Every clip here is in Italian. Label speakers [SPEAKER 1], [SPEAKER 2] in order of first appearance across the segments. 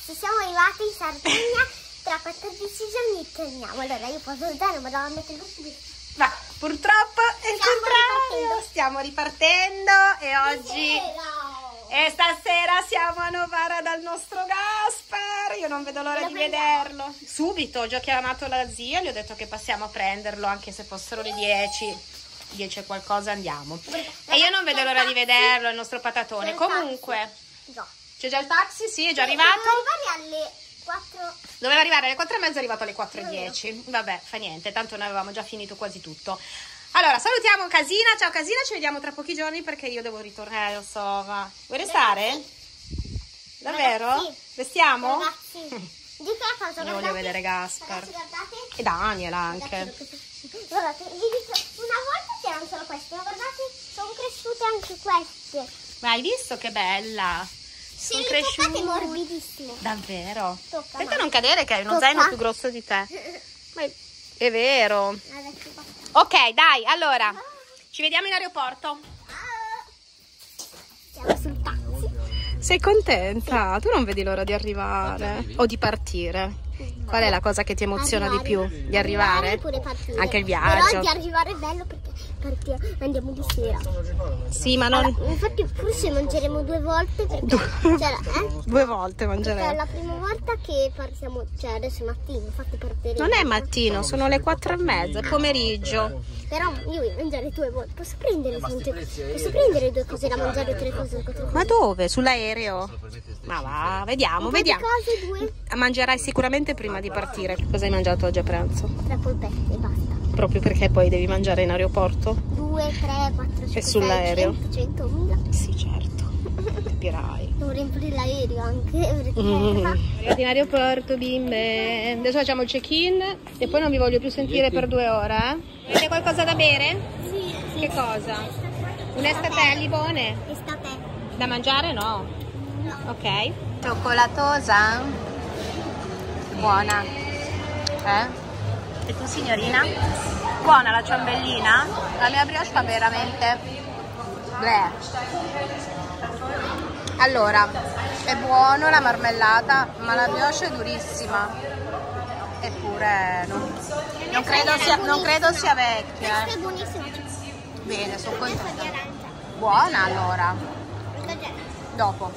[SPEAKER 1] ragazzi, siamo arrivati in Sardegna, tra 14 giorni torniamo. Allora io posso andare, ma devo mettere subito.
[SPEAKER 2] Ma purtroppo è il contrario, stiamo ripartendo e oggi e stasera siamo a Novara dal nostro Gaspar. Io non vedo l'ora di vederlo. Subito ho già chiamato la zia, gli ho detto che passiamo a prenderlo anche se fossero le 10. 10 e qualcosa andiamo. E io non vedo l'ora di vederlo, il nostro patatone. Comunque c'è già il taxi, sì, è già arrivato.
[SPEAKER 1] Doveva arrivare alle 4.
[SPEAKER 2] Doveva arrivare alle 4:30, è arrivato alle 4:10. Vabbè, fa niente, tanto noi avevamo già finito quasi tutto. Allora, salutiamo Casina. Ciao Casina, ci vediamo tra pochi giorni perché io devo ritornare, lo so, va. Vuoi restare? Davvero?
[SPEAKER 1] Ragazzi,
[SPEAKER 2] Vestiamo?
[SPEAKER 1] ragazzi, di che cosa?
[SPEAKER 2] Io voglio vedere Gaspar.
[SPEAKER 1] Ragazzi, guardate.
[SPEAKER 2] E Daniel anche.
[SPEAKER 1] Guardate, vi dico, una volta c'erano solo queste, ma guardate, sono cresciute anche queste.
[SPEAKER 2] Ma hai visto che bella?
[SPEAKER 1] Se
[SPEAKER 2] Sono
[SPEAKER 1] li
[SPEAKER 2] cresciute.
[SPEAKER 1] toccate morbidissime.
[SPEAKER 2] Davvero?
[SPEAKER 1] Tocca,
[SPEAKER 2] Aspetta,
[SPEAKER 1] ma-
[SPEAKER 2] non cadere che hai uno
[SPEAKER 1] Tocca.
[SPEAKER 2] zaino più grosso di te. Ma è vero.
[SPEAKER 1] Adesso qua.
[SPEAKER 2] Ok, dai, allora. Ci vediamo in aeroporto.
[SPEAKER 1] Siamo sul taxi.
[SPEAKER 2] Sei contenta? Tu non vedi l'ora di arrivare o di partire? Qual è la cosa che ti emoziona di più? Di arrivare?
[SPEAKER 1] Pure partire.
[SPEAKER 2] Anche il
[SPEAKER 1] Però
[SPEAKER 2] viaggio.
[SPEAKER 1] di arrivare è bello perché andiamo di sera.
[SPEAKER 2] Sì, ma non...
[SPEAKER 1] Allora, infatti forse mangeremo 2 volte perché cioè,
[SPEAKER 2] 2 volte
[SPEAKER 1] perché è
[SPEAKER 2] mangeremo.
[SPEAKER 1] la prima volta che partiamo, cioè adesso è mattino, infatti partiremo.
[SPEAKER 2] Non è mattino, sono le 4:30, è pomeriggio.
[SPEAKER 1] Però io voglio mangiare 2 volte. Posso prendere 2 cose da mangiare, 3 cose da
[SPEAKER 2] Ma dove? Sull'aereo? Ma va, vediamo, vediamo.
[SPEAKER 1] cose, 2,
[SPEAKER 2] Mangerai sicuramente prima di partire. Cosa hai mangiato oggi a pranzo?
[SPEAKER 1] 3 polpette e basta.
[SPEAKER 2] Proprio perché poi devi mangiare in aeroporto?
[SPEAKER 1] 2, 3, 4, 5,
[SPEAKER 2] sull'aereo?
[SPEAKER 1] 100.000.
[SPEAKER 2] Sì, certo. Capirai.
[SPEAKER 1] Devo riempire l'aereo anche perché
[SPEAKER 2] Arrivati in aeroporto, bimbe. Adesso facciamo il check-in e poi non vi voglio più sentire per 2 ore. Avete qualcosa da bere?
[SPEAKER 1] sì.
[SPEAKER 2] Che cosa? Un estatelli buone?
[SPEAKER 1] Estate.
[SPEAKER 2] Da mangiare no? Ok. Cioccolatosa? Buona. E tu signorina? Buona la ciambellina? La mia brioche fa veramente... bleh. Allora, è buono la marmellata, ma la brioche è durissima. Eppure non credo sia vecchia.
[SPEAKER 1] Questa è buonissima.
[SPEAKER 2] Bene, sono
[SPEAKER 1] Questa
[SPEAKER 2] contenta.
[SPEAKER 1] di arancia.
[SPEAKER 2] Buona allora.
[SPEAKER 1] Cos'è?
[SPEAKER 2] Dopo.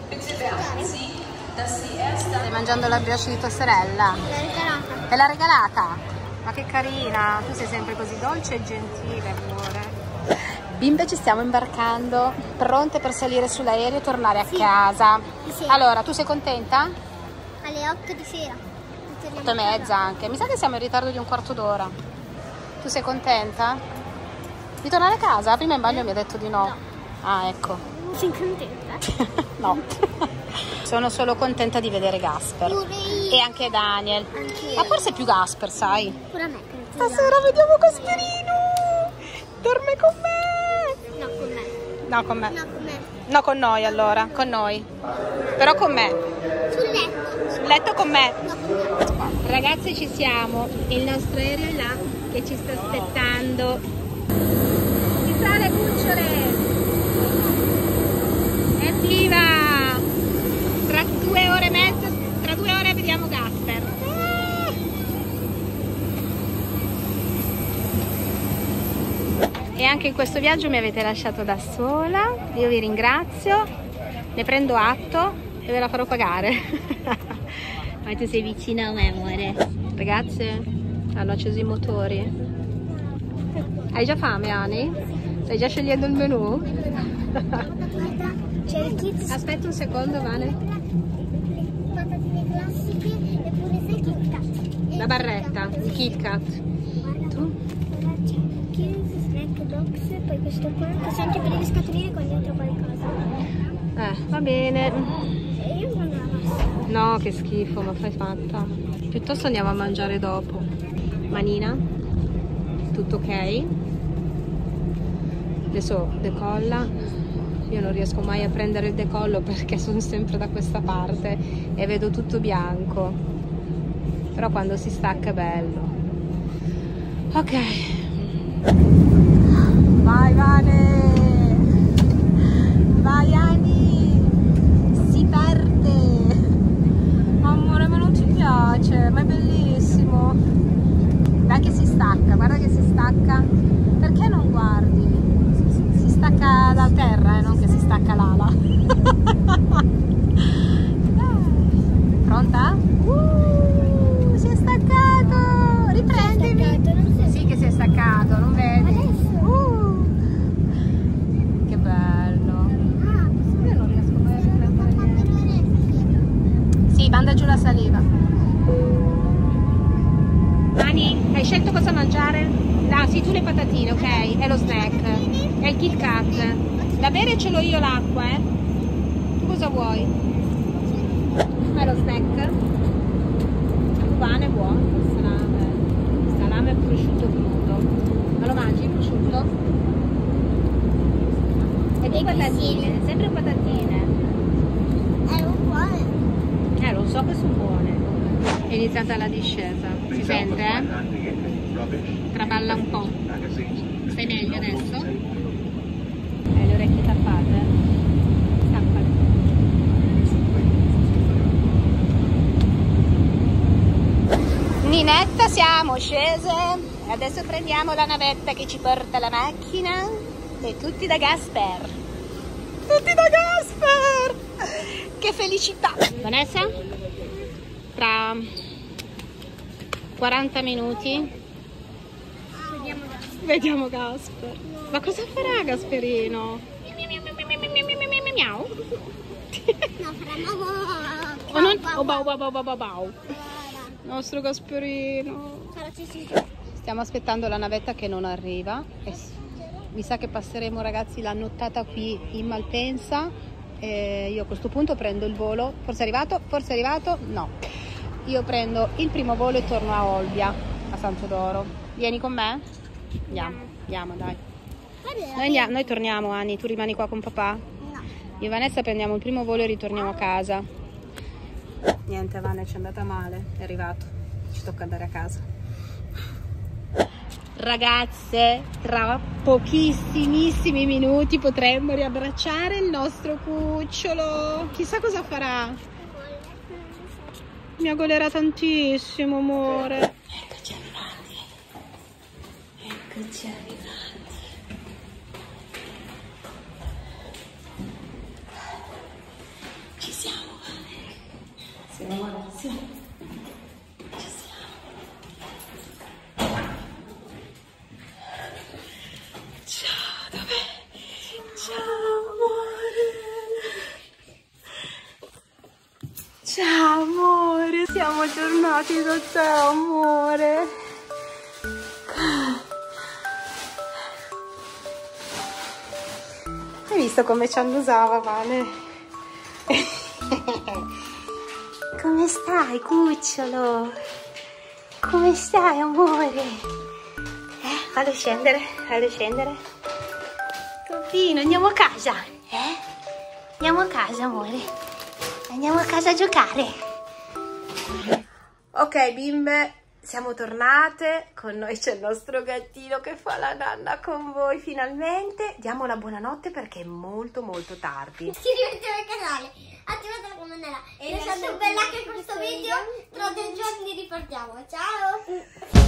[SPEAKER 2] Stai mangiando la brioche di tua sorella?
[SPEAKER 1] L'ho regalata.
[SPEAKER 2] Te l'ha regalata? Ma che carina, tu sei sempre così dolce e gentile, amore. Bimbe, ci stiamo imbarcando, pronte per salire sull'aereo e tornare a casa.
[SPEAKER 1] Sì.
[SPEAKER 2] Allora, tu sei contenta?
[SPEAKER 1] Alle 8 di sera.
[SPEAKER 2] 8:30 anche. Mi sa che siamo in ritardo di un quarto d'ora. Tu sei contenta? Di tornare a casa? Prima in bagno mi ha detto di no. Ah, ecco.
[SPEAKER 1] Sei contenta?
[SPEAKER 2] No. Sono solo contenta di vedere Gaspar.
[SPEAKER 1] Pure io.
[SPEAKER 2] E anche Daniel.
[SPEAKER 1] Anch'io.
[SPEAKER 2] Ma forse più Gaspar, sai?
[SPEAKER 1] Pure a me.
[SPEAKER 2] Stasera vediamo Gasperino. Dorme con me.
[SPEAKER 1] No, con me.
[SPEAKER 2] No, con me.
[SPEAKER 1] No, con me.
[SPEAKER 2] No, con noi allora. Con noi. Però con me.
[SPEAKER 1] Sul letto.
[SPEAKER 2] Sul letto con me.
[SPEAKER 1] No, con me.
[SPEAKER 2] Ragazzi, ci siamo. Il nostro aereo è là che ci sta aspettando. Ci sale, cucciole. Evviva! Tra 2 ore e mezza, tra 2 ore vediamo Gaspar. E anche in questo viaggio mi avete lasciato da sola. Io vi ringrazio, ne prendo atto e ve la farò pagare. Ma tu sei vicina a me, amore. Ragazze, hanno acceso i motori. Hai già fame, Ani? Stai già scegliendo il menù?
[SPEAKER 1] Guarda, c'è il kids.
[SPEAKER 2] Aspetta un secondo, Vane.
[SPEAKER 1] Patatine classiche e pure sai Kit Kat.
[SPEAKER 2] La barretta, il Kit Kat.
[SPEAKER 1] Guarda,
[SPEAKER 2] Tu?
[SPEAKER 1] guarda, c'è Kids, Snack Box, poi questo qua, che sempre per le scatoline con dentro qualcosa.
[SPEAKER 2] Va bene.
[SPEAKER 1] E io non la basta.
[SPEAKER 2] No, che schifo, ma fai fatta. Piuttosto andiamo a mangiare dopo. Manina? Tutto ok? Adesso decolla. Io non riesco mai a prendere il decollo perché sono sempre da questa parte e vedo tutto bianco. Però quando si stacca è bello. Ok. Vai Vane! Vai Ani! Si parte! guarda che si stacca. Perché non guardi? Si stacca da terra, non che si stacca l'ala. Pronta? Si è staccato! Riprendimi! Sì che si è staccato, non vedi? Che bello! Io non riesco mai a riprendere niente. Sì, manda giù la saliva. Ani, hai scelto cosa mangiare? Ah sì, tu le patatine, ok? È lo snack. È il Kit Kat. Da bere ce l'ho io l'acqua, Tu cosa vuoi? È lo snack. Il pane è buono, il salame e prosciutto crudo. Ma lo mangi il prosciutto? E dei patatine, sempre patatine. Lo so che sono buone. È iniziata la discesa. Si sente? Traballa un po'. Stai meglio adesso? Hai le orecchie tappate? Tappate. Ninetta, siamo scese e adesso prendiamo la navetta che ci porta la macchina e tutti da Gasper. Tutti da Gasper! Che felicità! Vanessa? Tra 40 minuti vediamo Gasper. Ma cosa farà Gasperino? Miau. Bau. Nostro Gasperino. Stiamo aspettando la navetta che non arriva. Mi sa che passeremo, ragazzi, la nottata qui in Malpensa. Io a questo punto prendo il volo. Forse è arrivato? No. Io prendo il primo volo e torno a Olbia, a Santo d'Oro. Vieni con me? Andiamo, dai. Noi torniamo, Ani, tu rimani qua con papà? No. Io e Vanessa prendiamo il primo volo e ritorniamo a casa. Niente, Vanessa, ci è andata male, è arrivato. Ci tocca andare a casa. Ragazze, tra pochissimissimi minuti potremmo riabbracciare il nostro cucciolo. Chissà cosa farà. Mi agolerà tantissimo, amore. Eccoci arrivati. Ci siamo, Vane. Sì, amore, sì. Ci siamo. Ciao, dov'è? Ciao, amore. Ciao amore, siamo tornati da te, amore. Hai visto come ci annusava, Vale? Come stai, cucciolo? Come stai, amore? Fallo scendere. Copino, andiamo a casa, Andiamo a casa, amore. Andiamo a casa a giocare. Ok bimbe, siamo tornate. Con noi c'è il nostro gattino che fa la nanna con voi finalmente. Diamo la buonanotte perché è molto tardi.
[SPEAKER 1] Iscrivetevi al canale, attivate la campanella e lasciate un bel like a questo video. Tra 2 giorni ripartiamo. Ciao!